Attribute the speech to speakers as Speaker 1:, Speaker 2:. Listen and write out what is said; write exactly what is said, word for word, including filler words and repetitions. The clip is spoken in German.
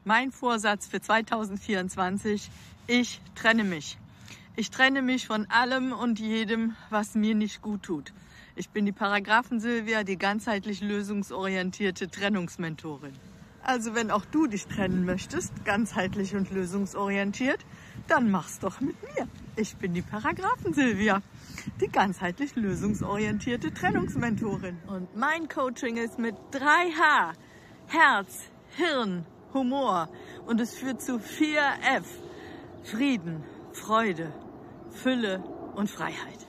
Speaker 1: Mein Vorsatz für zweitausendvierundzwanzig, ich trenne mich. Ich trenne mich von allem und jedem, was mir nicht gut tut. Ich bin die Paragraphen-Silvia, die ganzheitlich lösungsorientierte Trennungsmentorin. Also wenn auch du dich trennen möchtest, ganzheitlich und lösungsorientiert, dann mach's doch mit mir. Ich bin die Paragraphen-Silvia, die ganzheitlich lösungsorientierte Trennungsmentorin. Und mein Coaching ist mit drei H. Herz, Hirn, Humor. Und es führt zu vier F. Frieden, Freude, Fülle und Freiheit.